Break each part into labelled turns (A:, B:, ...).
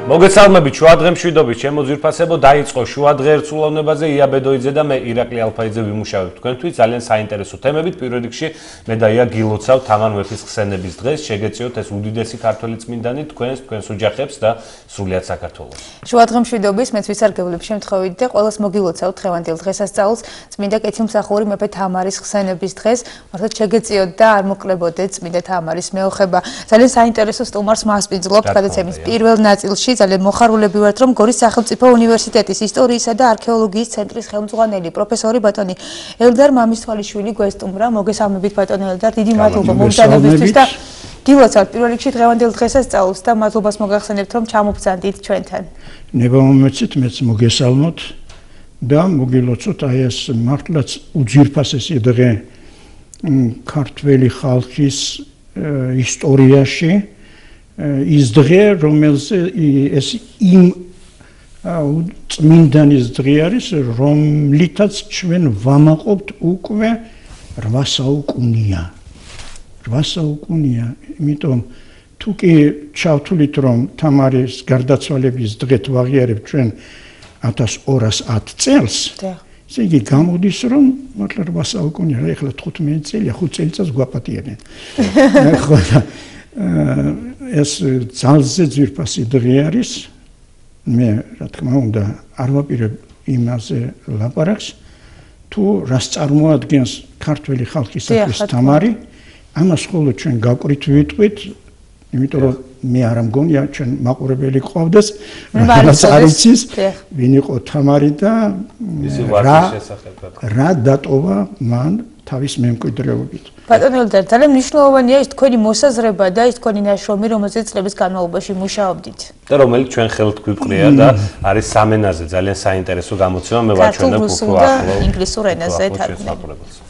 A: მოგესალმებით შუადღე მშვიდობით, ჩემო ძვირფასებო, დაიწყო შუადღე ერთსულოვნებაზე ია ბედოიძე და მე ირაკლი ალფაიძე ვიმუშავებთ თქვენთვის ძალიან საინტერესო თემებით. პირველ რიგში მე და ია გილოცავ თამარ მეფის ხსენების დღეს, შეგეწიოთ ეს უდიდესი ქართველი წმინდანი თქვენს ოჯახებს და სრულიად საქართველოს.
B: შუადღე მშვიდობის მეც ვისარგებლებ შემთხვევით და ყველას მოგილოცავ დღევანდელ დღესასწაულს წმინდა კეთილმსახური მეფე თამარის ხსენების დღეს. მართლაც შეგეწიოთ და არ მოკლებოდეთ წმინდა თამარის მეოხება. ძალიან საინტერესო სტუმარს მასპინძლობთ გადაცემის პირველ ნაწილში. ძალიან მოხარულები ვართ, რომ გორის სახელმწიფო უნივერსიტეტის ისტორიისა და არქეოლოგიის ცენტრის ხელმძღვანელი პროფესორი ბატონი ელდარ მამისთვალიშვილი გვესტუმრა. მოგესალმებით ბატონი ელდარ, დიდი მადლობა მომბრძანებისთვის და გილოცავთ პირველ რიგში დღევანდელ დღესასწაულს და მადლობას მოგახსენებთ, რომ ჩამობრძანდით ჩვენთან.
C: ნება-მომეცით მეც მოგესალმოთ და მოგილოცოთ აი ეს მართლაც უძვირფასესი დღე ქართველი ხალხის ისტორიაში. ის დღე, რომელზე ეს იმ წმინდანის დღე არის, რომლითაც ჩვენ ვამაყობთ უკვე 8 საუკუნია. 8 საუკუნია, იმიტომ თუ კი ჩავთვლით, რომ თამარის გარდაცვალების დღეთ ვაღიარებთ ჩვენ 1210 წელს, ესე იგი გამოდის, რომ მართლა 8 საუკუნია, ეხლა 15 წელია, 5 წელიწადს გვაპატიებენ. ეს ძალზე ძვირფასი დღე არის. მე რა თქმა უნდა არ ვაპირებ იმაზე ლაპარაკს, თუ რას წარმოადგენს ქართველი ხალხისათვის თამარი, ამას ხოლმე ჩვენ გაკვირით ვიტყვით, იმიტომ რომ მე არ მგონია ჩვენ მაყურებელი ყავდეს, რაც არ იცის, ვინ იყო თამარი და რა დატოვა მან თავის მემკვიდრეობით.
B: ბატონო ელდარ, ძალიან მნიშვნელოვანია ის თქვენი მოსაზრება და ის თქვენი ნაშრომი, რომელზეც წლების განმავლობაში მუშაობდით.
A: და რომელიც ჩვენ ხელთ გვიყრია და არის სამენაზე ძალიან საინტერესო გამოცემა, მე ვაჩვენებ უფრო ახლო
B: ინგლისურ ენაზე თარგმნილი.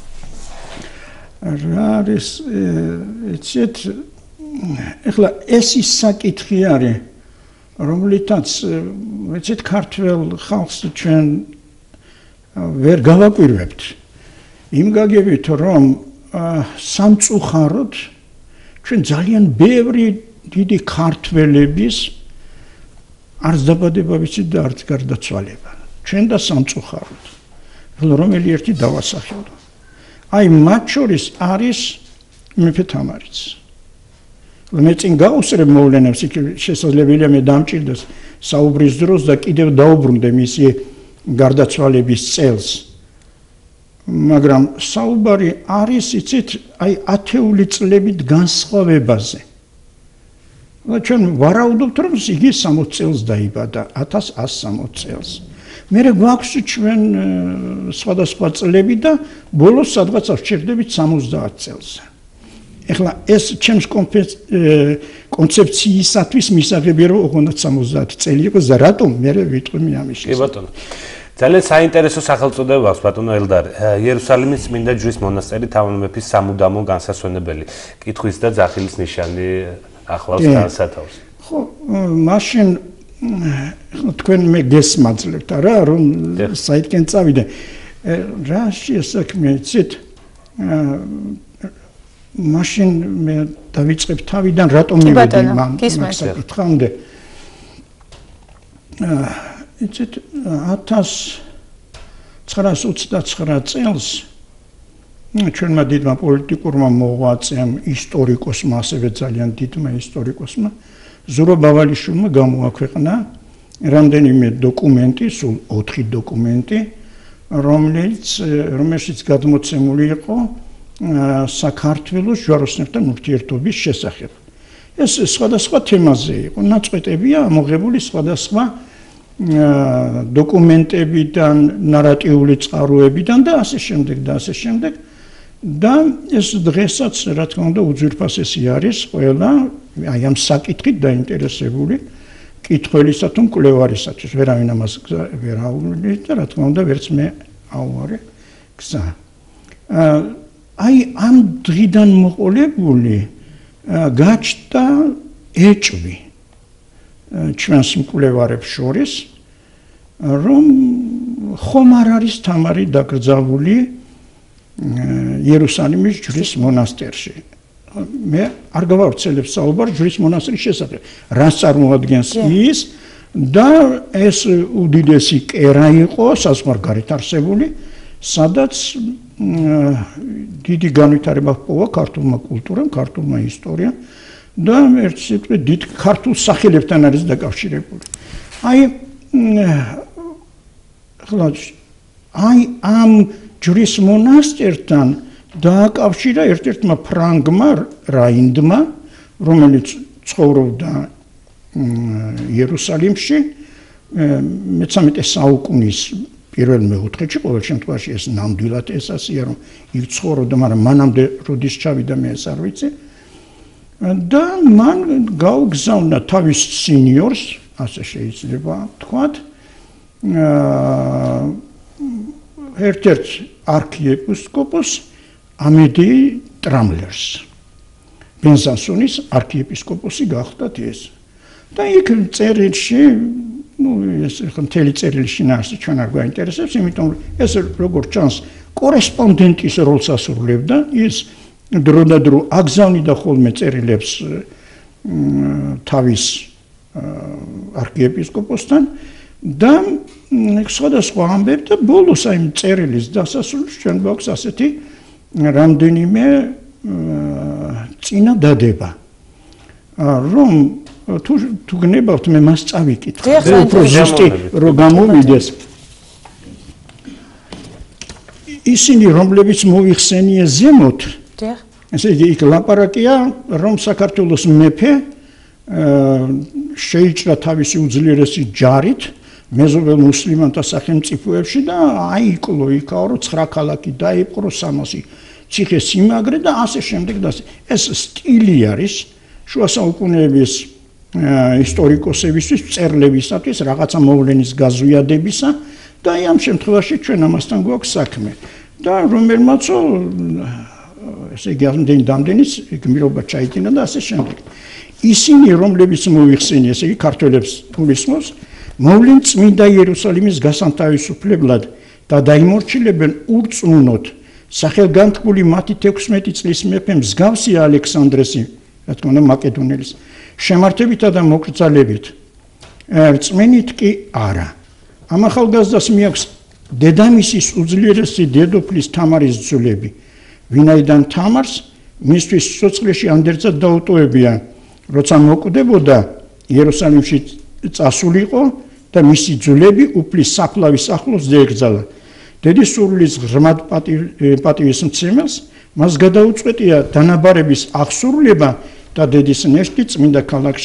C: რა არის ეცეთ ეხლა ეს ის საკითხი არის, რომლითაც ეცეთ ქართველ ხალხს ჩვენ ვერ გავაკვირვებთ. იმ გაგებით, რომ სამწუხაროდ ჩვენ ძალიან ბევრი დიდი ქართველების არც დაბადება ვიცით და არც გარდაცვალება. ჩვენ და სამწუხაროდ. რომელი ერთი დავასახელო. აი მათ შორის არის მეფე თამარიც. მე წინ გავუსწრებ მოვლენებს, შესაძლებელია მე დამჭირდეს საუბრის დროს და კიდევ დაუბრუნდე მისი გარდაცვალების წელს. მაგრამ საუბარი არის იცით აი 10 წლებით განსხვავებაზე. ჩვენ ვარაუდობთ, რომ იგი 60 წელს დაიბადა, 1160 წელს. მერე გვაქვს ჩვენ სხვადასხვა წლები და ბოლოს სადღაც ვჭირდებით 70 წელს. ეხლა ეს ჩემს კონცეფციისათვის მისაღებია, რომ ოღონდ 70 წელი იყოს და რატომ მერე ვიტყვი ამის შესახებ.
A: კი ბატონო. ძალიან საინტერესო სახელწოდება აქვს ბატონო ელდარ. იერუსალიმის წმინდა ჯვრის მონასტერი თამარ მეფის სამუდამო განსასვენებელი. კითხვის და ძახილის ნიშანი ახლავს განსათავს.
C: ხო, მაშინ თქვენ მე გესმაძლევთ არა, რომ საითკენ წავიდე. რა შესაქმე იცით? მაშინ მე დავიწყებ თავიდან, რატომ მივედი მან საკითხამდე. იცით 1929 წელს ჩვენმა დიდმა პოლიტიკურმა მოღვაწეამ, ისტორიკოსმა, ასევე ძალიან დიდმა ისტორიკოსმა ზურაბ ბავალიშვილმა გამოაქვეყნა რამდენიმე დოკუმენტი, სულ 4 დოკუმენტი, რომელშიც გადმოცემული იყო საქართველოს ჯვაროსნებთან ურთიერთობის შესახებ. ეს სხვადასხვა თემაზე იყო, ნაწყვეტებია ამოღებული სხვადასხვა დოკუმენტებიდან, ნარატიული წყაროებიდან და ასე შემდეგ და ასე შემდეგ. და ეს დღესაც რა თქმა უნდა უძვირფასესი არის ყველა აი ამ საკითხით დაინტერესებული კითხველისა თუ მკვლევარისათვის. ვერავინ ამას ვერ აუვლით და რა თქმა უნდა ვერც მე აუვარე გზა. აი ამ დღიდან მოყოლებული გაჩნდა ეჭვი ჩვენს მკვლევარებს შორის, რომ ხომ არ არის თამარი დაკრძალული იერუსალიმის ჯვრის მონასტერში. მე არ გავავრცელებ საუბარს ჯვრის მონასტრის შესახებ. რას წარმოადგენს ის, და ეს უდიდესი კერა იყო საზღვარგარეთ არსებული, სადაც დიდი განვითარება ჰპოვა ქართულმა კულტურამ, ქართულმა ისტორიამ და ერთ სიტყვით დიდ ქართულ სახელებთან არის დაკავშირებული. აი ამ ჯვრის მონასტერთან დააკავშირა ერთ-ერთმა ფრანგმა რაინდმა, რომელიც ცხოვრობდა იერუსალიმში მე-13 საუკუნის პირველ მეოთხედში, ყოველ შემთხვევაში ეს ნამდვილად ესაზეა, რომ იქ ცხოვრობდა, მაგრამ მანამდე როდის ჩავიდა მე ეს არ ვიცი. და მან გაუგზავნა თავის სინიორს, ასე შეიძლება თქვათ, ერთ-ერთ არქიეპისკოპოს ამედეი ტრამლერს. ბენზანსონის არქიეპისკოპოსი გახდათ ეს. და იქ წერილში, ეს მთელი წერილი შინაარსი ჩვენ არ გვაინტერესებს, იმიტომ რომ ეს როგორც ჩანს, კორესპონდენტის როლს ასრულებდა, ის დრო და დრო აგზავნიდა ხოლმე წერილებს თავის არქიეპისკოპოსთან და სხვადასხვა ამბები და ბოლოს აი წერილის დასასრულს ჩვენ გვაქვს ასეთი რამდენიმე წინადადება, რომ თუ გნებავთ მე მას წავიკითხე, უფრო ზუსტი რომ გამოვიდეს. ისინი რომლებიც მოიხსენიე ზემოთ, ესე იგი იქ ლაპარაკია, რომ საქართველოს მეფე შეიჭრა თავისი უძლიერესი ჯარით მეზობელ მუსლიმანთა სახელმწიფოებში და აიკლო იქაო 9 ქალაქი დაიპყრო 300 ციხე-სიმაგრე და ასე შემდეგ და ეს სტილი არის შუა საუკუნეების ისტორიკოსებისთვის, მწერლებისათვის რაღაცა მოვლენის გაზვიადებისა და ამ შემთხვევაში ჩვენ ამასთან გვაქვს საქმე. და რომელმაცო ესე იგი ამდენის გმირობა ჩაიდინა და ასე შემდეგ. ისინი რომლებიც მოიხსენიეს, ესე იგი ქართველებს გულისხმობს, მოვლენ წმინდა იერუსალიმის გასანთავისუფლებლად და დაიმორჩილებენ ურწმუნოდ სახელგანთქმული მათი 16 წლის მეფე მსგავსი ალექსანდრესი, რა თქმა უნდა მაკედონელის, შემართებითა და მოკრძალებით. რწმენით კი არა. ამ ახალგაზრდას მიაქვს დედამისის უძლიერესი დედოფლის თამარის ძვლები, ვინაიდან თამარს მისთვის სიცოცხლეში ანდერძად დაუტოვებია, როცა მოკვდებოდა იერუსალიმში წასულიყო და მისი ძვლები უფლის საფლავის ახლოს დაეკრძალა. დედის სურვილის ღრმად პატივისმცემელს მას გადაუწყვეტია დანაბარების აღსრულება და დედის ნეშტი წმინდა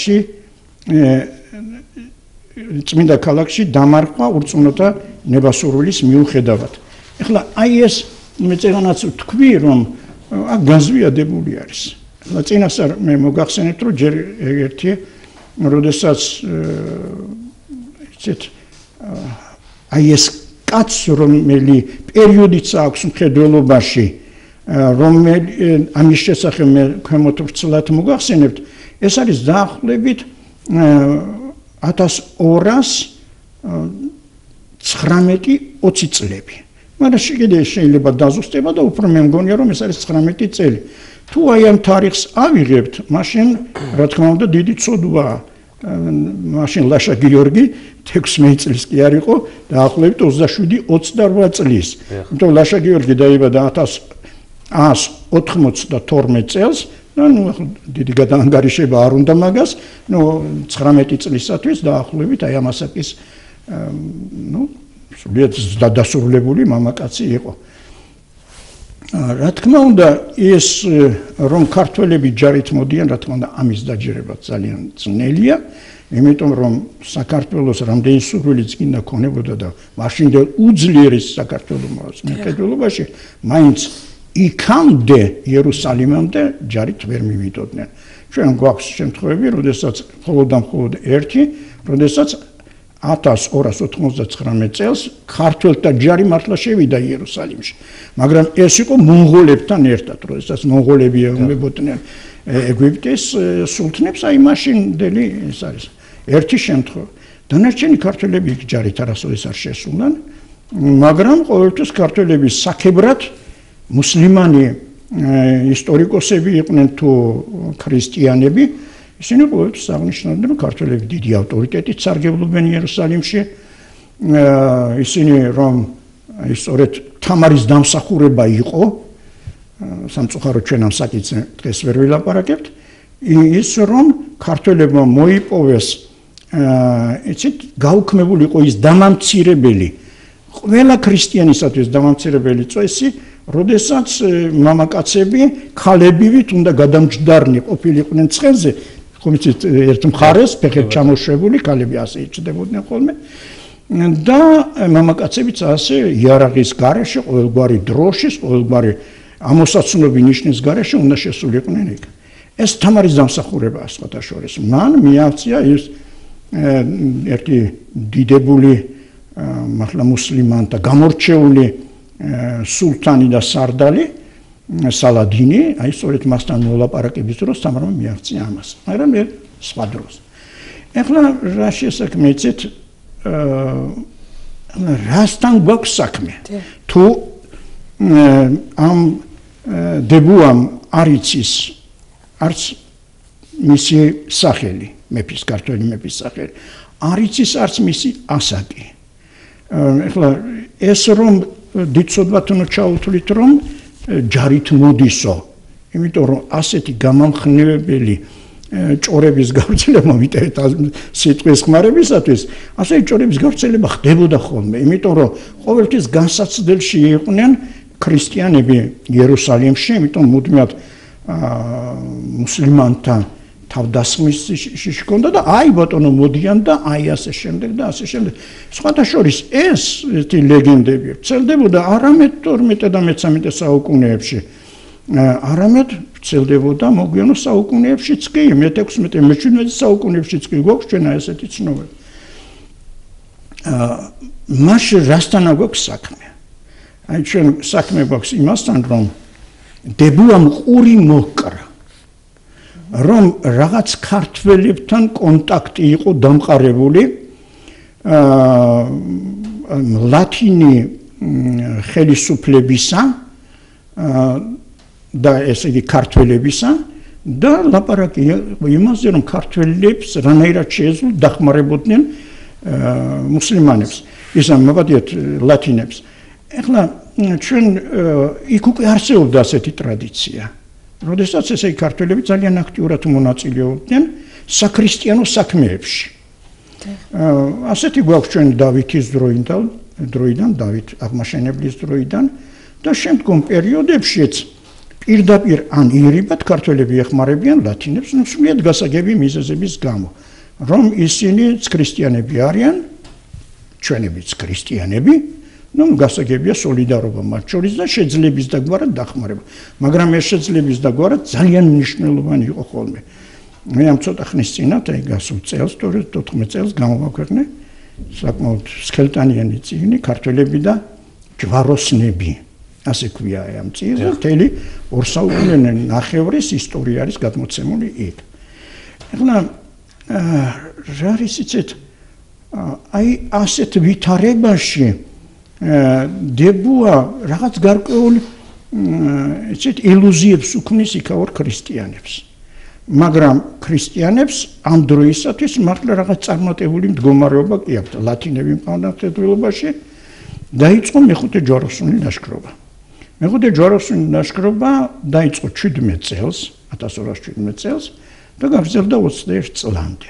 C: ქალაქში დამარხვა ურწმუნოთა ნებასურვილის მიუხედავად. ეხლა აი ეს მე წეგანაც ვთქვი, რომ აქ გაზვიადებული არის. ეხლა წინასწარ მე მოგახსენებთ, რომ ჯერ ერთი როდესაც აი ეს კაც რომელი პერიოდიც აქვს მხედველობაში, ამის შესახებ მე ქვემოთ ვრცლად მოგახსენებთ, ეს არის დაახლოებით 1219-20 წლები. მაგრამ შეიძლება დაზუსტება და უფრო მე მგონია რომ ეს არის 19 წელი. თუ აი ამ თარიღს ავიღებთ, მაშინ რა თქმა უნდა დიდი ცოდვაა. მაშინ ლაშა გიორგი 16 წლის კი არ იყო, დაახლოებით 27-28 წლის. იმიტომ ლაშა გიორგი დაიბადა 1192 წელს, ნუ დიდი გადაანგარიშება არ უნდა მაგას, ნუ 19 წლისათვის დაახლოებით აი ამ ასაკის სულიად დასრულებული მამაკაცი იყო. რა თქმა უნდა, ეს რომ ქართველები ჯარით მოდიან, რა თქმა უნდა, ამის დაჯერება ძალიან ძნელია, იმიტომ რომ საქართველოს რამდენი სურვილიც გინდა ქონებოდა და მაშინდელ უძლიერეს საქართველოს მხედველობაში, მაინც იქამდე იერუსალიმამდე ჯარით ვერ მივიდოდნენ. ჩვენ გვაქვს შემთხვევები, როდესაც მხოლოდ ერთი, როდესაც 1299 წელს ქართველთა ჯარი მართლა შევიდა იერუსალიმში. მაგრამ ეს იყო მონღოლებთან ერთად, როდესაც მონღოლები ეუბნებოდნენ ეგვიპტის სულთნებს, აი მაშინდელი ეს არის ერთი შემთხვევა. დანარჩენი ქართველები იქ ჯარით არასოდეს არ შესულან, მაგრამ ყოველთვის ქართველების საქებრად მუსლიმანი ისტორიკოსები იყვნენ თუ ქრისტიანები, ისინი ყოველთვის აღნიშნავდნენ, რომ ქართველები დიდი ავტორიტეტით სარგებლობენ იერუსალიმში. ისინი რომ სწორედ თამარის დამსახურება იყო, სამწუხაროდ ჩვენ ამ საკითხზე დღეს ვერ ვილაპარაკებთ, ის რომ ქართველებმა მოიპოვეს იცით გაუქმებული იყო ის დამამცირებელი ყველა ქრისტიანისათვის დამამცირებელი წესი, როდესაც მამაკაცები ქალებივით უნდა გადამჯდარნი ყოფილიყვნენ ცხენზე, ხომიცით ერთ მხარეს ფეხით ჩამოშვებული ქალები ასე იჭდებოდნენ ხოლმე და მამაკაცებიც ასე იარაღის გარეშე, ყოველგვარი დროშის, ყოველგვარი ამოსაცნობი ნიშნის გარეშე უნდა შესულიყვნენ იქ. ეს თამარის დამსახურებაა სხვათა შორის. მან მიაღწია ის ერთი დიდებული მართლა მუსლიმანთა გამორჩეული სულთანი და სარდალი სალადინი, აი სწორედ მასთან მოლაპარაკების დროს თამარმა მიაღწია ამას. მაგრამ სხვა დროს. ეხლა რა შესაქმეცეთ რასთან გვაქვს საქმე? თუ ამ დებუამ არ იცის არც მისი სახელი, მეფის ქართველი მეფის სახელი, არ იცის არც მისი ასაკი. ეხლა ეს რომ დიდწოდვათ უნდა ჩაუთვლით რომ ჯარით მოდისო, იმიტომ რომ ასეთი გამამხნევებელი ჭორების გავრცელება მიტევით სიტყვის ხმარებისათვის, ასე ჭორების გავრცელება ხდებოდა ხოლმე, იმიტომ რომ ყოველთვის განსაცდელში იყვნენ ქრისტიანები იერუსალიმში, იმიტომ მუდმივად მუსლიმანთა თავდასხმის შიშქონდა და აი ბატონო მოდიან და აი ასე შემდეგ და ასე შემდეგ. სხვათა შორის ეს ლეგენდები ვრცელდებოდა არამედ 12 და 13 საუკუნეებში, არამედ ვრცელდებოდა მოგვიანო საუკუნეებშიც კი, მე-16, მე-17 საუკუნეებშიც კი გვაქვს ჩვენ ასეთი ცნობები. მაშინ რასთან გვაქვს საქმე? აი ჩვენ საქმე გვაქვს იმასთან, რომ დებუამ ყური მოკრა, რომ რაღაც ქართველებთან კონტაქტი იყო დამყარებული ლათინი ხელისუფლებისა და ესე იგი ქართველებისა და ლაპარაკი იმაზე, რომ ქართველებს რანაირად შეეძლოთ დახმარებოდნენ მუსლიმანებს, ისე მოგადიეთ ლათინებს. ეხლა ჩვენ იქ უკვე არსებობდა ასეთი ტრადიცია. როდესაც ესე ქართველები ძალიან აქტიურად მონაწილეობდნენ საქრისტიანო საქმეებში. ასეთი გვაქვს ჩვენ დავითის დროიდან, დავით აღმაშენებლის დროიდან და შემდგომ პერიოდებშიც პირდაპირ ან იერიბად ქართველები ეხმარებიან ლათინებს, სრულიად გასაგები მიზეზების გამო, რომ ისინი ქრისტიანები არიან, ჩვენებიც ქრისტიანები, გასაგებია სოლიდარობა მათ შორის და შეძლების დაგვარად დახმარება. მაგრამ ეს შეძლების დაგვარად ძალიან მნიშვნელოვანი იყო ხოლმე. მე ამ ცოტა ხნის წინათ, აი გასულ წელს, 14 წელს გამოვაქვეყნე საკმაოდ სქელტანიანი წიგნი ქართველები და ჯვაროსნები. ასე ქვია ამ წიგნზე, მთელი 2 საუკუნენახევრის ისტორია არის გადმოცემული იქ. ეხლა რა არის იცით, აი ასეთ ვითარებაში დებუა რაღაც გარკვეულ იცით ილუზიებს უქმნის იქაურ ქრისტიანებს. მაგრამ ქრისტიანებს ამ დროისათვის მართლა რაღაც წარმატებული მდგომარეობა კი აქვთ. ლათინები მყავდამხედველობაში დაიწყო მეხუთე ჯვაროსნული ლაშქრობა. მეხუთე ჯვაროსნული ლაშქრობა დაიწყო 17 წელს, 1217 წელს და გაგრძელდა 21 წლამდე.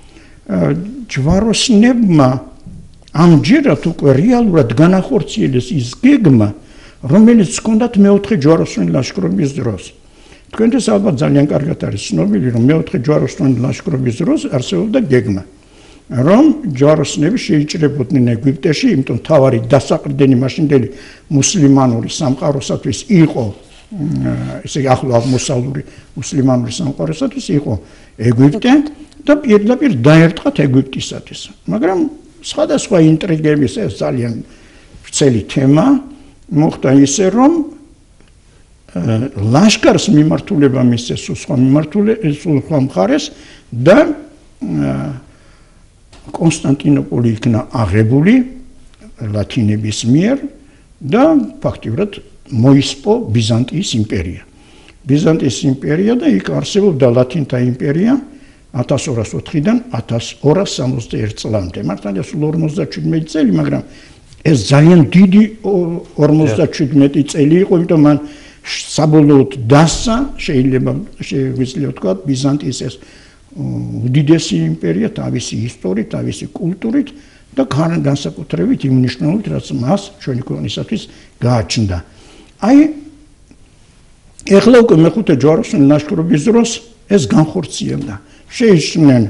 C: ჯვაროსნებმა ამჯერად უკვე რეალურად განახორციელეს ის გეგმა, რომელიც ჰქონდათ მეოთხე ჯვაროსნული ლაშქრობის დროს. თქვენთვის ალბათ ძალიან კარგად არის ცნობილი, რომ მეოთხე ჯვაროსნული ლაშქრობის დროს არსებობდა გეგმა, რომ ჯვაროსნები შეიჭრებოდნენ ეგვიპტეში, იმიტომ თავარი დასაყრდენი მაშინდელი მუსლიმანური სამყაროსათვის იყო, ესე იგი ახლო აღმოსავლური მუსლიმანური სამყაროსათვის იყო ეგვიპტე და პირდაპირ დაერტყათ ეგვიპტისათვის. მაგრამ სხვადასხვა ინტრიგების ეს ძალიან ვრცელი თემა მოხდა ისე, რომ ლაშქარს მიმართულება მისცეს სხვა მხარეს და კონსტანტინოპოლი იქნა აღებული ლათინების მიერ და ფაქტიურად მოისპო ბიზანტიის იმპერია. ბიზანტიის იმპერია და იქ არსებობდა ლათინთა იმპერია, 1204-დან 1261 წლამდე. მართალია სულ 57 წელი, მაგრამ ეს ძალიან დიდი 57 წელი იყო, იმიტომ მან საბოლოოდ დასცა, შეიძლება შეგვიძლია თქვა, ბიზანტიის ეს უდიდესი იმპერია თავისი ისტორიით, თავისი კულტურით და განსაკუთრებით იმ მნიშვნელობით, რაც მას ჩვენი ქვეყნისათვის გააჩნდა. აი ეხლა უკვე მეხუთე ჯვაროსნული ლაშქრობის დროს ეს განხორციელდა. შეიჭრნენ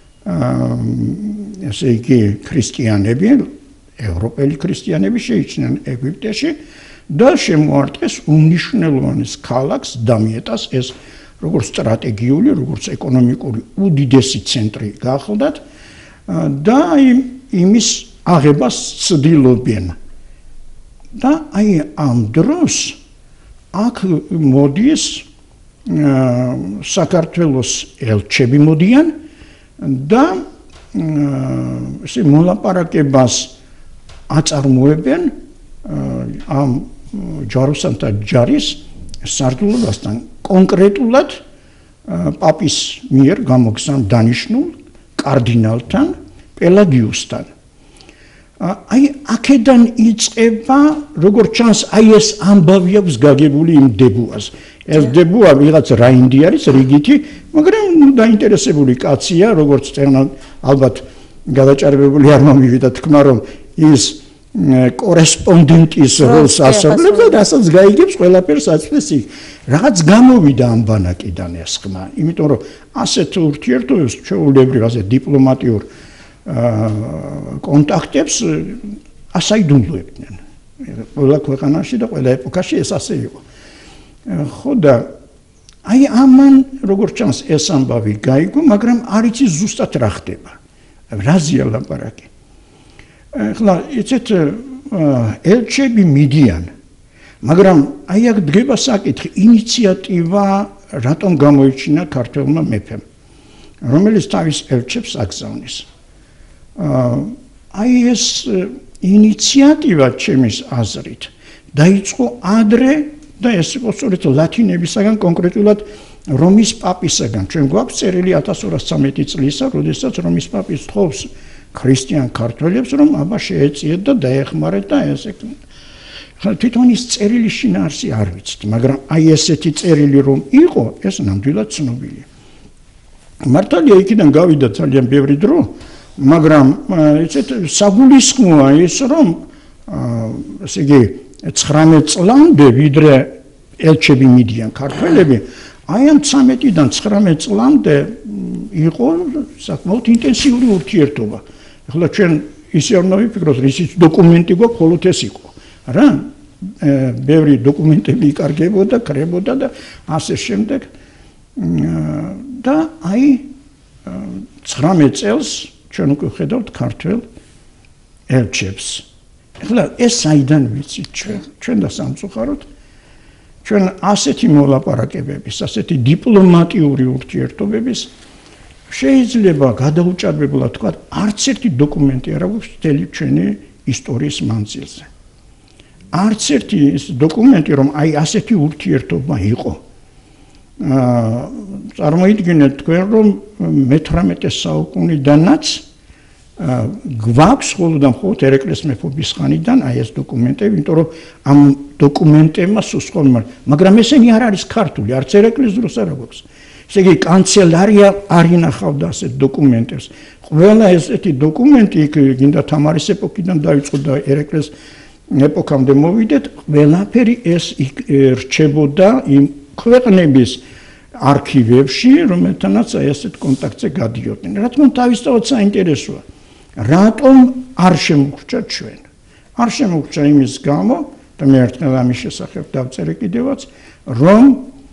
C: ესე იგი ქრისტიანები, ევროპელი ქრისტიანები შეიჭრნენ ეგვიპტეში და შემოარტყეს უმნიშვნელოვანეს ქალაქს დამიეტას ეს როგორც სტრატეგიული, როგორც ეკონომიკური უდიდესი ცენტრი გახლდათ და იმის აღებას ცდილობენ. და აი ამ დროს აქ მოდის საქართველოს ელჩები მოდიან და ესე მოლაპარაკებას აწარმოებენ ამ ჯვაროსანთა ჯარის სარდლობასთან კონკრეტულად პაპის მიერ გამოგზავნ დანიშნულ კარდინალთან პელაგიუსთან. აი აქედან იწყება როგორც ჩანს აი ეს ამბავი აქვს გაგებული იმ დებუას. ეს დებუა ვიღაც რაინდი არის რიგითი, მაგრამ დაინტერესებული კაცია, როგორც ალბათ გადაჭარბებული არ მომივიდა თქმა რომ ის კორესპონდენტის როლს ასრულებს და რასაც გაიგებს ყველაფერს აწვდის იქ. რაღაც გამოვიდა ამ ბანაკიდან ეს ხმა, იმიტომ რომ ასეთ ურთიერთობებს ჩვეულებრივ ასე დიპლომატიურ კონტაქტებს ასაიდუმლოებდნენ. ყველა ქვეყანაში და ყველა ეპოქაში ეს ასე იყო. ხო და აი ამან როგორც ჩანს ეს ამბავი გაიგო, მაგრამ არ იცის ზუსტად რა ხდება. რაზეა ლაპარაკი. ახლა იცით ელჩები მიდიან, მაგრამ აი აქ დგება საკითხი, ინიციატივა რატომ გამოიჩინა ქართველმა მეფემ, რომელიც თავის ელჩებს აგზავნის. აი ეს ინიციატივა ჩემის აზრით დაიწყო ადრე და ეს იყო სწორედ ლათინებისაგან, კონკრეტულად რომის პაპისაგან. ჩვენ გვაქვს წერილი 1213 წლისა, როდესაც რომის პაპი თხოვს ქრისტიან ქართველებს, რომ აბა შეეწიეთ და დაეხმარეთ და ესე. თვითონ ის წერილი შინაარსი არ ვიცით, მაგრამ აი ესეთი წერილი რომ იყო, ეს ნამდვილად ცნობილია. მართალია იქიდან გავიდა ძალიან ბევრი დრო, მაგრამ იცით საგულისხმოა ის რომ ესე იგი 19 წლამდე ვიდრე ელჩები მიდიან ქართველები, აი ამ 13-დან 19 წლამდე იყო საკმაოდ ინტენსიური ურთიერთობა. ახლა ჩვენ ისე არ ნავიფიქროთ, ისიც დოკუმენტი გვაქვს, ხოლოდ ეს იყო. რა? ბევრი დოკუმენტები იკარგებოდა, კრებოდა და ასე შემდეგ. და აი 19 წელს ჩვენ უკვე ხედავთ ქართველ ელჩებს. ახლა ეს საიდან ვიცით ჩვენ და სამწუხაროდ ჩვენ ასეთი მოლაპარაკებების, ასეთი დიპლომატიური ურთიერთობების შეიძლება გადაუჭარბებლად თქვა, არც ერთი დოკუმენტი არ აქვს მთელი ჩვენი ისტორიის მანძილზე. არც ერთი ის დოკუმენტი, რომ აი ასეთი ურთიერთობა იყო. წარმოიდგინეთ თქვენ, რომ მე-18 საუკუნიდანაც გვაქვს ხოლმე და მხოლოდ ერეკლეს მეფობის ხანიდან აი ეს დოკუმენტები, იმიტომ რომ ამ დოკუმენტებმა სულ მაგრამ ესენი არ არის ქართული, არც ერეკლეს დროს არ აქვს. ესე იგი კანცელარია არ ინახავდა ასეთ დოკუმენტებს. ყველა ესეთი დოკუმენტი იქ გინდა თამარის ეპოქიდან დაიწყო და ერეკლეს ეპოქამდე მოვიდეთ, ყველაფერი ეს რჩებოდა იმ ქვეყნების არქივებში, რომელთანაც აი ასეთ კონტაქტზე გადიოდნენ. რა თქმა უნდა, თავისთავად საინტერესოა. რატომ არ შემოგვჭა ჩვენ? არ შემოგვჭა იმის გამო და მე ერთხელ ამის შესახებ დავწერე კიდევაც, რომ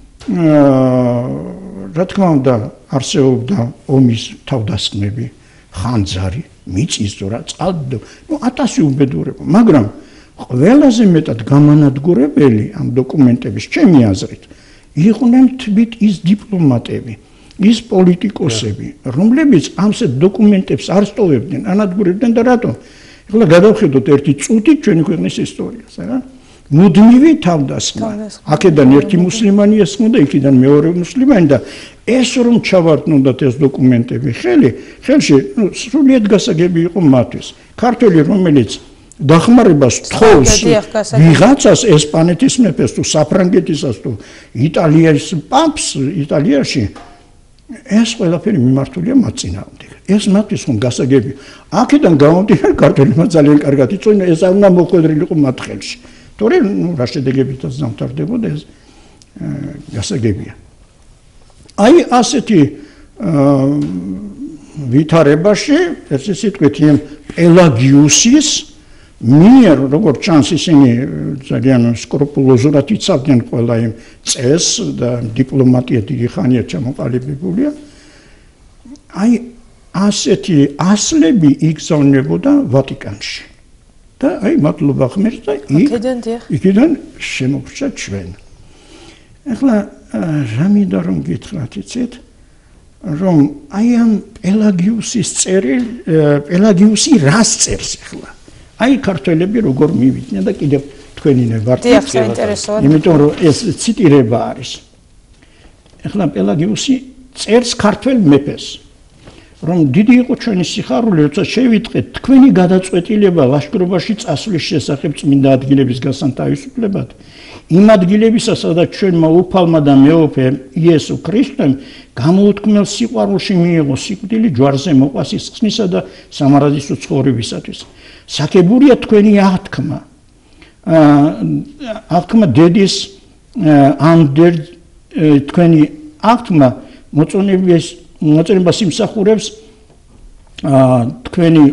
C: რა თქმა უნდა, არსებობდა ომის თავდასხმები, ხანძარი, მიწისძვრა, წყალდიდობა, 1000 უბედურება, მაგრამ ყველაზე მეტად გამანადგურებელი ამ დოკუმენტების ჩემი აზრით იყვნენ თვით ის დიპლომატები, ის პოლიტიკოსები, რომლებიც ამსეთ დოკუმენტებს არ სტოვებდნენ, ანადგურებდნენ და რატომ? ახლა გადავხედოთ ერთი წუთი ჩვენი ქვეყნის ისტორიას, რა? მუდმივი თავდასხმა. აქედან ერთი მუსლიმანი ესხმოდა, იქიდან მეორე მუსლიმანი და ეს რომ ჩავარდნოდათ ეს დოკუმენტები ხელში, სრულიად გასაგები იყო მათთვის. ქართველი რომელიც დახმარებას თხოვს ვიღაცას ესპანეთის მეფეს თუ საფრანგეთისას თუ იტალიის პაპს იტალიაში ეს ყველაფერი მიმართულია მათ წინააღმდეგ. ეს მათთვის ხომ გასაგები. აქედან გამომდინარე ქართველებმა ძალიან კარგად იწონა ეს არ უნდა მოხვედრილიყო მათ ხელში. თორემ რა შედეგებითაც დამთავრდებოდა ეს გასაგებია. აი ასეთი ვითარებაში ესე სიტყვით იმ პელაგიუსის მიერ როგორც ჩანს ისინი ძალიან სკრუპულოზურად იცავდნენ ყველა იმ წესს და დიპლომატია დიდი ხანია ჩამოყალიბებულია. აი ასეთი ასლები იგზავნებოდა ვატიკანში. და აი მადლობა ღმერთს და იქიდან შემოგვჭა ჩვენ. ახლა რა მინდა რომ გითხრათ იცით რომ აი ამ პელაგიუსი რას წერს ახლა აი ქართველები როგორ მივიდნენ და კიდევ თქვენი ნებართი
B: საინტერესოა
C: იმიტომ რომ ეს ციტირება არის ახლა პელაგიუსი წერს ქართველ მეფეს რომ დიდი იყო ჩვენი სიხარული როცა შევიტყეთ თქვენი გადაწყვეტილება ლაშქრობაში წასვლის შესახებ წმინდა ადგილების გასან თავისუფლებად იმ ადგილებისა სადაც ჩვენმა უფალმა და მეუფემ იესო ქრისტემ გამოუთქმელ სიყვარულში მიიღო სიკვდილი ჯვარზე მოყვა სისხლისა და სამარადისო ცხოვრებისათვის საკებურია თქვენი აღთქმა დედის ამდერ თქვენი აღთქმა მოწონებას იმსახურებს თქვენი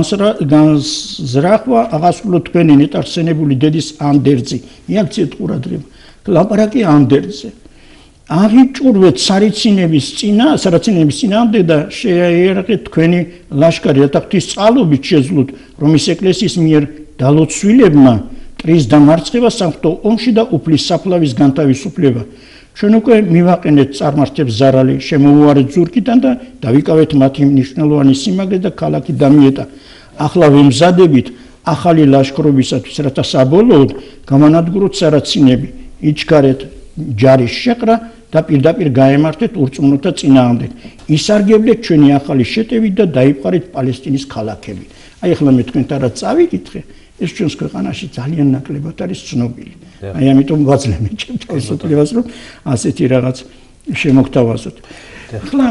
C: განზრახვა აღასრულოთ თქვენი ნეტარსენებული დედის ანდერძი მიაქციეთ ყურადღება ლაპარაკი ანდერძზე აღიჭურვეთ სარაცინების წინააღმდეგ და შეაიარაღეთ თქვენი ლაშქარი რათა ღვთის წყალობით შეძლოთ რომ ის ეკლესიის მიერ დალოცვილებმა ტრის დამარცხება სამღვთო ომში და უფლის საფლავის განთავისუფლება ჩვენ უკვე მივაყენეთ წარმართებს ზარალი შემოუარეთ ზურგიდან და დავიკავეთ მათი მნიშვნელოვანი სიმაგრე და ქალაქი დამიეტა ახლა ვემზადებით ახალი ლაშქრობისათვის რათა საბოლოოდ გამანადგუროთ სარაცინები იჩქარეთ ჯარის შეყრა და პირდაპირ გაემართეთ ურწმუნოთა წინააღმდეგ ისარგებლეთ ჩვენი ახალი შეტევით და დაიპყარეთ პალესტინის ქალაქები აი ახლა მე თქვენთან რა წავიკითხე ეს ჩვენს ქვეყანაში ძალიან ნაკლებად არის ცნობილი აი ამიტომ ვაძლევთ ჩემს თავისუფლებას რომ ასეთი რაღაც შემოგთავაზოთ ახლა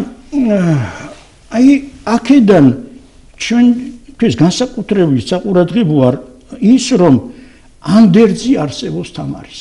C: აი აქედან ჩვენთვის განსაკუთრებული საყურადღებო არ ის რომ ანდერძი არსებობს თამარის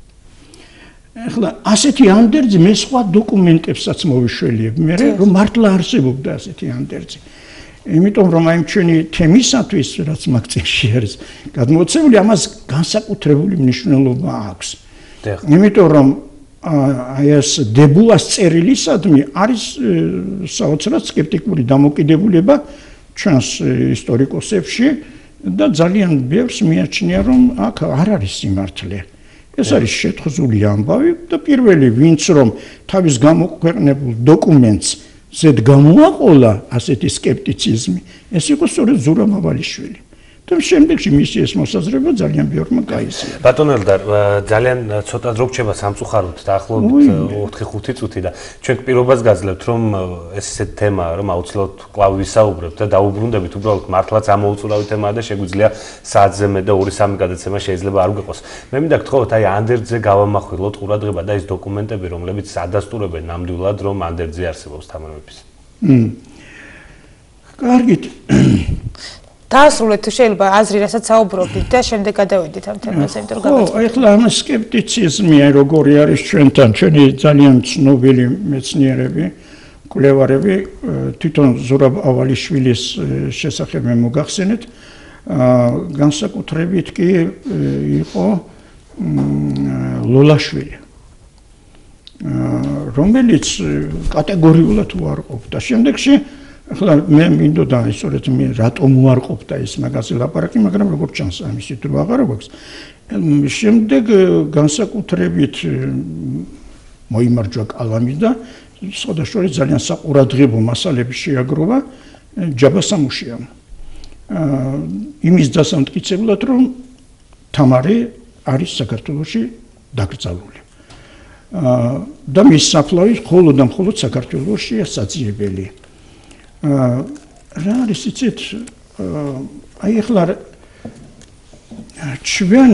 C: ახლა ასეთი ანდერძი მე სხვა დოკუმენტებსაც მოვიშველიებ მე რომ მართლა არსებობდა ასეთი ანდერძი იმიტომ რომ აი ჩვენი თემისათვის რაც მაგწინში არის გადმოცემული ამას განსაკუთრებული მნიშვნელობა აქვს იმიტომ რომ აი ეს დებუას წერილისადმი არის საოცრად სკეპტიკური დამოკიდებულება ჩვენს ისტორიკოსებში და ძალიან ბევრს მიაჩნია რომ აქ არ არის სიმართლე ეს არის შეთხზული ამბავი და პირველი ვინც რომ თავის გამოქვეყნებულ დოკუმენტს ზედ გამოაყოლა ასეთი სკეპტიციზმი ეს იყო სწორედ ზურაბ ავალიშვილი და შემდეგში მისი ეს მოსაზრება ძალიან ბევრმა გაიზიარა
A: ბატონ ელდარ ძალიან ცოტა დრო რჩება სამწუხაროდ დაახლოებით 4-5 წუთი და ჩვენ პირობას გაძლევთ რომ ეს ესეთ თემაა რომ აუცილებლად კვლავ ვისაუბრებთ და დაუბრუნდებით უბრალოდ მართლაც ამოუწურავი თემაა და შეგვიძლია საათზე მეტ და 2-3 გადაცემა შეიძლება არ გვიყოს მე მინდა გთხოვოთ აი ანდერძზე გავამახვილოთ ყურადღება და ის დოკუმენტები რომლებიც ადასტურებენ ნამდვილად რომ ანდერძი არსებობს თამარ მეფის
C: კარგით
B: დაასრულეთ თუ შეიძლება აზრი რასაც საუბრობთ და შემდეგ გადავიდეთ ამ თემაზე იმიტომ რომ
C: ხო ახლა ამ სკეპტიციზმი როგორი არის ჩვენთან ჩვენი ძალიან ცნობილი მეცნიერები კვლევარები თვითონ ზურაბ ავალიშვილის შესახებ მოგახსენეთ განსაკუთრებით კი იყო ლოლაშვილი რომელიც კატეგორიულად უარყოფდა შემდეგში ახლა მე მინდოდა ისწორედ მე რატომ უარყოფდა ეს მაგაზე ლაპარაკი მაგრამ როგორც ჩანს ამისი დრო აღარ გვაქვს შემდეგ განსაკუთრებით მოიმარჯვა კალამი და სხვადასხვა ძალიან საყურადღებო მასალები შეაგროვა ჯაბასამუშიამ იმის დასამტკიცებლად რომ თამარი არის საქართველოში დაკრძალული. და მის საფლავი მხოლოდ და მხოლოდ საქართველოშია საძიებელი. რა არის იცით, აი ახლა ჩვენ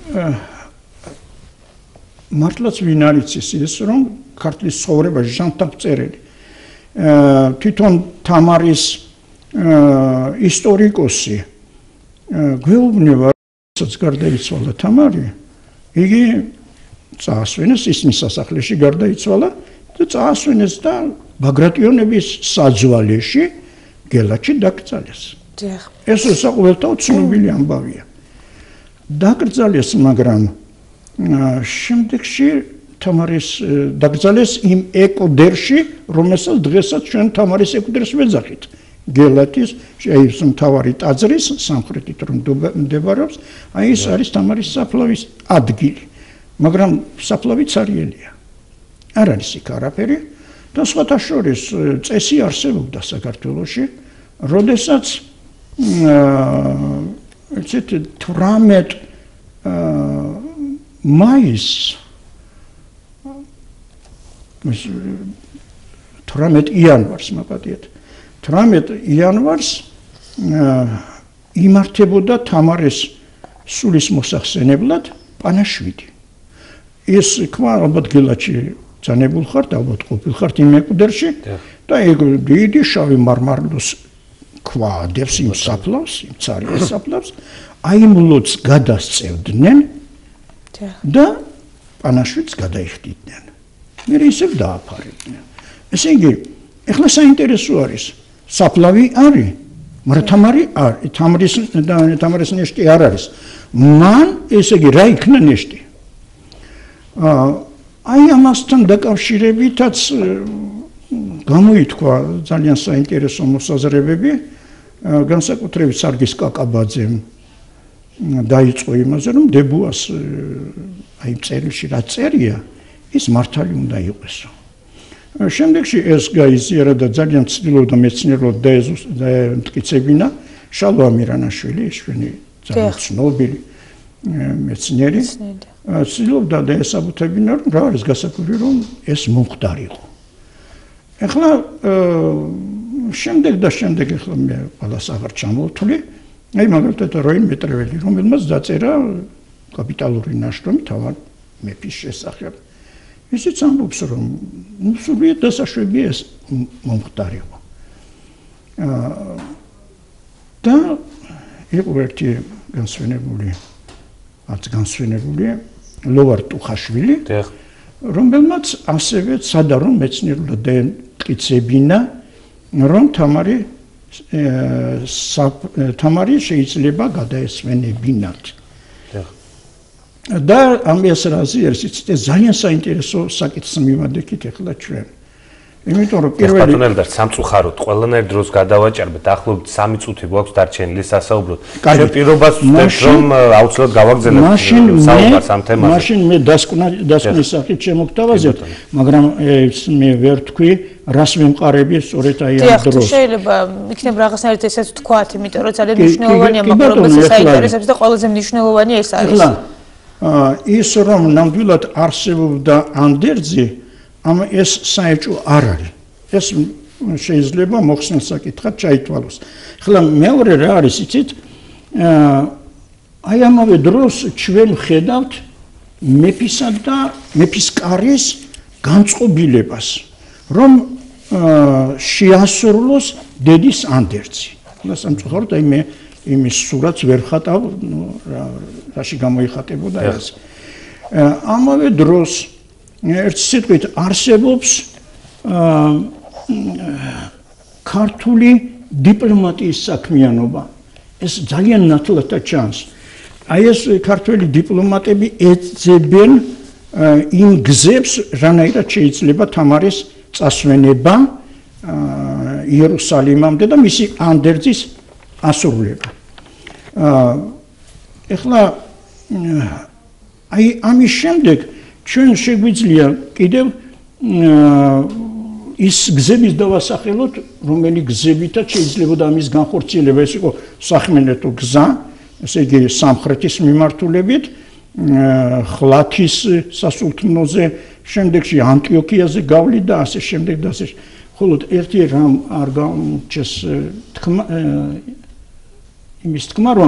C: მართლაც ვინ არის ის რომ ქართლის ცხოვრებაში ჟანტამწერელი თვითონ თამარის ისტორიკოსი გვეუბნება, როდესაც გარდაიცვალა თამარი, იგი წაასვენეს ისმის სასახლეში გარდაიცვალა და წაასვენეს და ბაგრატიონების საძვალეში გელათში დაკრძალეს. ეს საყოველთაოდ ცნობილი ამბავია. დაკრძალეს, მაგრამ შემდეგში თამარის დაკრძალეს იმ ეკოდერში, რომელსაც დღესაც ჩვენ თამარის ეკოდერს ვეძახით. გელათის ეს მთავარი ტაძრის სამხრეთით რომ მდებარეობს, აი ეს არის თამარის საფლავის ადგილი. მაგრამ საფლავი цаრიელია. არ არის იქ არაფერი და სხვათა შორის წესი არსებობდა საქართველოში, როდესაც 18 მაისს 18 იანვარს მაპატიეთ 18 იანვარს იმართებოდა თამარის სულის მოსახსენებლად პანაშვიდი. ეს თქვა ალბათ გელათში ძანებულ ხართ, ალბათ ყოფილ ხართ იმ ეკუდერში და ეგ დიდი შავი მარმარილოს ქვა დევს იმ საფლავს, იმ цаრიეს საფლავს, აი იმ ლოც გადასწევდნენ და პანაშვიდს გადაიხდიდნენ. მე ისევ დააფარებდნენ. ესე იგი, ეხლა საინტერესო არის, საფლავი არის, მაგრამ თამარის ნეშტი არ არის. მან, ესე იგი, რა იქნა ნეშტი? აი ამასთან დაკავშირებითაც გამოითქვა ძალიან საინტერესო მოსაზრებები, განსაკუთრებით სარგის კაკაბაძემ დაიწყო იმაზე, რომ დებუას აი წერილში რა წერია, ის მართალი უნდა იყოსო. შემდეგში ეს გაიზიარა და ძალიან ცდილობდა მეცნიერულად დაემტკიცებინა შალვა ამირანაშვილი, ჩვენი ძალიან ცნობილი მეცნიერი. ცდილობდა დაესაბუთებინა, რომ რა არის გასაკვირი, რომ ეს მომხდარიყო. ეხლა შემდეგ ეხლა მე ყველას აღარ ჩამოვთვლი, აი მაგალითად როინ მეტრეველი, რომელმაც დაწერა კაპიტალური ნაშრომი თავად მეფის შესახებ. ისიც ამბობს, რომ სრულიად დასაშვებია ეს მომხდარიყო. და იყო ერთი განსვენებული ლოვარ ტუხაშვილი, რომელმაც ასევე სადარო მეცნიერულად დაემტკიცებინა, რომ თამარი შეიძლება გადაესვენებინათ. და ამის რაზი არის ძალიან საინტერესო საკითხს მივადექით ახლა ჩვენ. იმიტომ რომ პირველი
A: ბატონებდა სამწუხაროდ ყველანაირ დროს გადავაჭარბეთ, ახლობთ 3 წუთი გვაქვს დარჩენილი სასაუბროდ. მე პირობას ვსვენებ, რომ აუცილებლად გავაგზავნებთ საუბარს ამ თემაზე.
C: მაშინ მე დასკვნის სახით შემოგთავაზებთ, მაგრამ მე ვერ თქვი, რას ვემყარები სწორედ აი ამ დროს.
B: შეიძლება იქნებ რაღაცნაირად ესეც ვთქვათ, იმიტომ რომ ძალიან მნიშვნელოვანია, მაგრამ რომელსაც საინტერესებს და ყველაზე მნიშვნელოვანია ეს არის.
C: ის რომ ნამდვილად არსებობდა ანდერძი, ეს საერთო არ არის. ეს შეიძლება მოხსნილ საკითხად ჩაითვალოს. ახლა მეორე რა არის იცით? აი ამავე დროს ჩვენ ვხედავთ მეფისა და მეფის კარის განწყობილებას, რომ შეასრულოს დედის ანდერძი. ახლა სამწუხაროდ აი მე იმის სურათს ვერ ხატავ, რაში გამოიხატებოდა ეს. ამავე დროს ერთ სიტყვით არსებობს ქართული დიპლომატიის საქმიანობა. ეს ძალიან ნათლად ჩანს. აი ეს ქართველი დიპლომატები ეძებენ იმ გზებს, რანაირად შეიძლება თამარის წასვენება იერუსალიმამდე და მისი ანდერძის ასრულება. ეხლა აი ამის შემდეგ ჩვენ შეგვიძლია კიდევ ის გზების დავასახელოთ, რომელი გზებითაც შეიძლებოდა ამის განხორციელება. ეს იყო სახმელეთო გზა, ესე იგი სამხრეთის მიმართულებით ხლათის სასულთნოზე, შემდეგში ანტიოქიაზე გავლიდა და ასე შემდეგ და ასე. ხოლო ერთი რამ არ გამჩეს იმის თქმა, რომ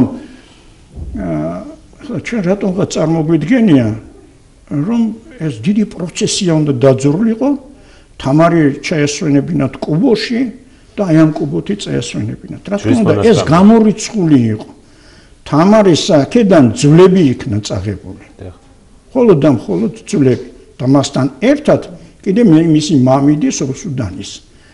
C: ჩვენ რატომღაც წარმოგვიდგენია, რომ ეს დიდი პროცესია უნდა დაძრულიყო, თამარი ჩაესვენებინათ კუბოში და აი ამ კუბოთი წაესვენებინათ. რა თქმა უნდა, ეს გამორიცხული იყო. თამარის აქედან ძვლები იქნა წაღებული. მხოლოდ და მხოლოდ ძვლები და მასთან ერთად კიდე მისი მამიდის რუსუდანის.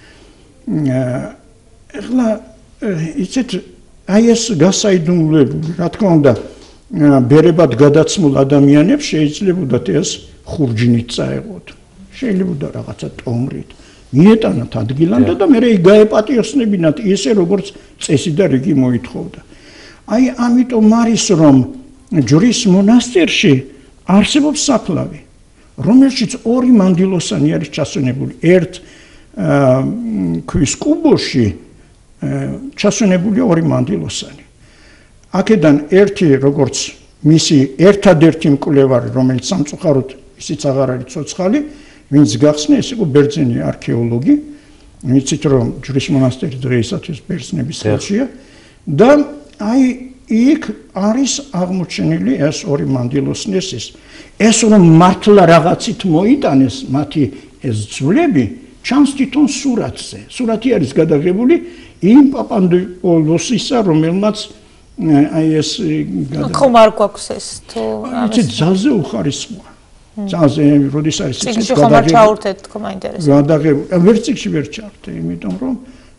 C: ეხლა იცით, აი ეს გასაიდუმლოებული, რა თქმა უნდა, ბერებად გადაცმულ ადამიანებს შეიძლებოდათ ეს ხურჯინით წაეღოთ. შეიძლება რაღაცა ტომრით მიეტანათ ადგილამდე და მერე გაეპატიოსნებინათ ისე როგორც წესი და რიგი მოითხოვდა. აი ამიტომ არის რომ ჯვრის მონასტერში არსებობს საფლავი, რომელშიც ორი მანდილოსანი არის ჩასვენებული. ერთ ქვის კუბოში ჩასვენებული ორი მანდილოსანი. აქედან ერთი როგორც მისი ერთადერთი მკვლევარი, რომელიც სამწუხაროდ ისიც აღარ არის ცოცხალი, ვინც გახსნა, ეს იყო ბერძენი არქეოლოგი. იცით რომ ჯვრის მონასტერი დღეისათვის ბერძნების ხელშია და აი იქ არის აღმოჩენილი ეს ორი მანდილოსნესის. ეს რომ მართლა რაღაცით მოიტანეს მათი ეს ძვლები, ჩანს თვითონ სურათზე. სურათი არის გადაღებული იმ პაპანდოპოლოსისა, რომელმაც აი ეს
B: ხომ არ გვაქვს ეს თუ
C: იცით ძალზე უხარისხოა. ძალზე როდის არის
B: წიგნში ხომ არ ჩაურთეთ თქო მაინტერესებს.
C: გადაღებული, ვერ წიგნში ვერ ჩავრთე, იმიტომ რომ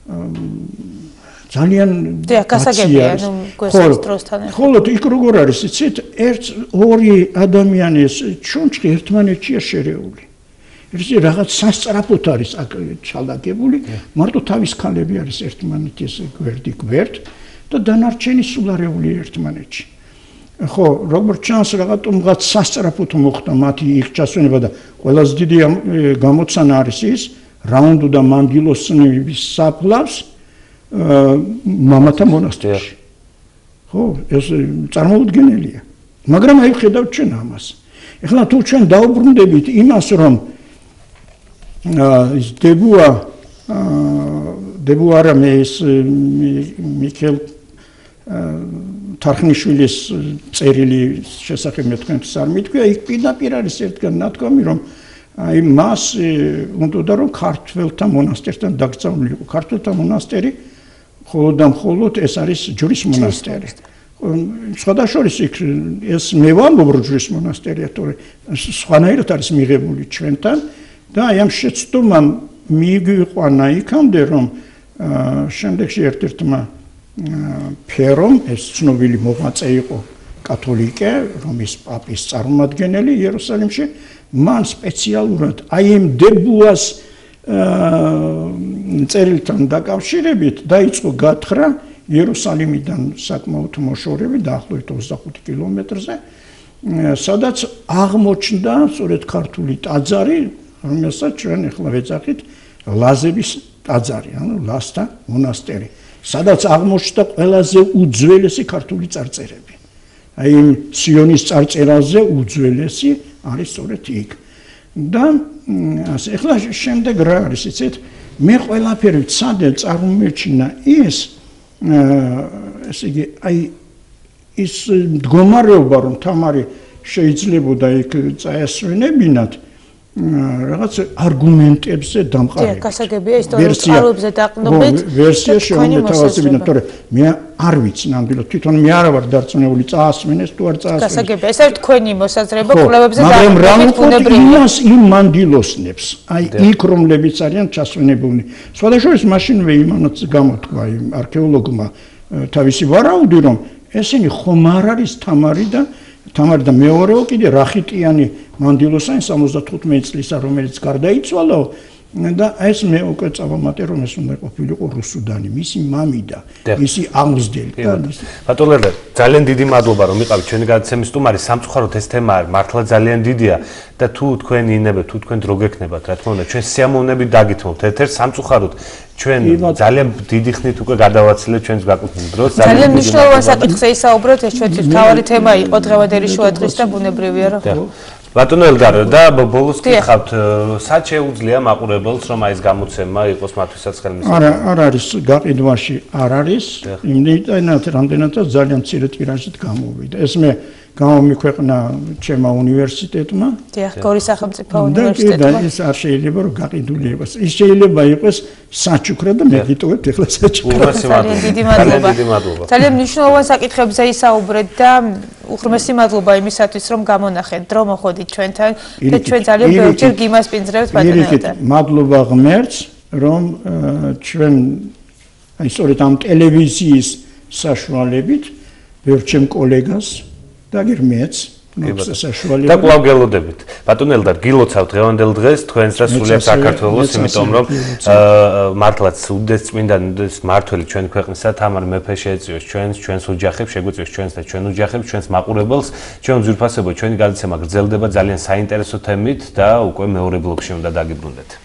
C: ძალიან
B: გასაგებია, ნუ გვესწრებს დროსთან ერთად.
C: ხოლო იქ როგორ არის, იცით, ორი ადამიანის ჩონჩხი ერთმანეთშია შერეული. ერთი რაღაც სასწრაფოდ არის აქ ჩალაგებული, მარტო თავის ქალები არის ერთმანეთის გვერდ და დანარჩენი სულარეული ერთმანეთში. ხო, როგორც ჩანს, რაღაცა სასწრაფოდ მოხდა მათი იქ ჩასვენება და ყველაზე დიდი გამოცანა არის ის, რა უნდა და მანდილოსნების საფლავს მამათა მონასტერში. ხო, ეს წარმოუდგენელია. მაგრამ აი ხედავთ ჩვენ ამას. ეხლა თუ ჩვენ დაუბრუნდებით იმას, რომ ის დებუარა მეის მიქელ თარხნიშვილის წერილი შესახებ მე თქვენთვის არ მითქვია, იქ პირდაპირ არის ერთგან ნათქვამი, რომ აი მას უნდა რომ ქართველთა მონასტერთან დაკრძალულიყო. ქართველთა მონასტერი მხოლოდ და მხოლოდ ეს არის ჯვრის მონასტერი. სხვადასხვა იქ ეს მე ვამბობ ჯვრის მონასტერია, თორე სხვანაირად არის მიღებული ჩვენთან და აი ამ შეცდომამ მიიგვიყვანა იქამდე, რომ შემდეგში ერთ-ერთმა ფერომ, ეს ცნობილი მოღვაწე იყო კათოლიკე, რომის პაპის წარმომადგენელი იერუსალიმში, მან სპეციალურად აი იმ დებუას წერილთან დაკავშირებით დაიწყო გათხრა იერუსალიმიდან საკმაოდ მოშორებით, დაახლოებით 25 კილომეტრზე, სადაც აღმოჩნდა სწორედ ქართული ტაძარი, რომელსაც ჩვენ ახლა ვეძახით ლაზების ტაძარი, ანუ ლაზთა მონასტერი, სადაც აღმოჩნდა ყველაზე უძველესი ქართული წარწერები. აი იმ სიონის წარწერაზე უძველესი არის სწორედ იქ. და ასე ახლა შემდეგ რა არის, იცით, მე ყველაფერი ვცადე წარმომეჩინა ის ესე იგი აი ის მდგომარეობა, რომ თამარი შეიძლებოდა იქ წაესვენებინათ რაღაც არგუმენტებზე დამყარებით.
B: გასაგებია ისტორიულ წყაროებზე დაყრდნობით.
C: ვერსია შემოთავაზებინა, თორე მე არ ვიცი ნამდვილად, თვითონ მე არა ვარ დარწმუნებული წაასვენეს თუ არ წაასვენეს.
B: გასაგებია, ეს არის თქვენი მოსაზრება კვლევებზე
C: მაგრამ რა ვუყოთ იმას იმ მანდილოსნებს, აი იქ რომლებიც არიან ჩასვენებულნი. სხვადასხვა მაშინვე იმანაც გამოთქვა იმ არქეოლოგმა თავისი ვარაუდი, რომ ესენი ხომ არ არის თამარი და მეორეო კიდე რახიტიანი მანდილოსანი 75 წლისა, რომელიც გარდაიცვალა და ეს მე უკვე წავამატე რომ ეს უნდა ყოფილიყო რუსუდანი, მისი მამი და მისი აღმზრდელი და
A: ბატონო ლერნერ, ძალიან დიდი მადლობა რომ იყავით ჩვენი გადაცემის სტუმარი. სამწუხაროდ ეს თემა მართლა ძალიან დიდია და თუ თქვენ ინებეთ, თუ თქვენ რო გექნებათ, რა თქმა უნდა, ჩვენ სიამოვნებით დაგითმობთ ერთ-ერთ სამწუხაროდ ჩვენ ძალიან დიდი ხნით უკვე გადავაცილეთ ჩვენს გაკვეთილ დროს.
B: ძალიან მნიშვნელოვან საკითხზე ისაუბრეთ, ეს ჩვენთვის მთავარი თემა იყო დღევანდელი შუადღის და ბუნებრივია რომ
A: ბატონო ელგარო და ბოლოს გიხავთ, სად შეუძლია მაყურებელს რომ აი ეს გამოცემა იყოს მათთვისაც ხელმისაწვდომი?
C: არ არის გაყიდვაში, არ არის, იმდენად რამდენადაც ძალიან მცირე ტირაჟით გამოვიდა. ეს მე გამომიქვეყნა ჩემმა უნივერსიტეტმა.
B: დიახ, გორის სახელმწიფო უნივერსიტეტმა.
C: და ეს არ შეიძლება რომ გაყიდული იყოს. ის შეიძლება იყოს საჩუქრა და მე გიტოვებთ ახლა საჩუქრა.
B: ძალიან დიდი მადლობა. ძალიან მნიშვნელოვან საკითხებზე ისაუბრეთ და უღრმესი მადლობა იმისათვის რომ გამონახეთ, დრო მოხდით ჩვენთან და ჩვენ ძალიან ბევრჯერ გიმასპინძლევთ ბატონო.
C: მადლობა ღმერთს, რომ ჩვენ აი სწორედ ამ ტელევიზიის საშუალებით ბევრ ჩემ კოლეგას და გერმეც
A: და კვლავ გელოდებით. ბატონო ელდარ, გილოცავთ დღევანდელ დღეს თქვენს და სულიერ საქართველოს, იმიტომ რომ მართლაც უდესწმინდა მართველი ჩვენ ქვეყნისა თამარ მეფე შეეწიოს ჩვენს ოჯახებს, შეგვეწიოს ჩვენს და ჩვენ ოჯახებს, ჩვენს მაყურებელს. ჩვენ ძვირფასებო ჩვენი გადაცემა გრძელდება ძალიან საინტერესო თემით და უკვე მეორე ბლოკში უნდა დაგიბრუნდეთ.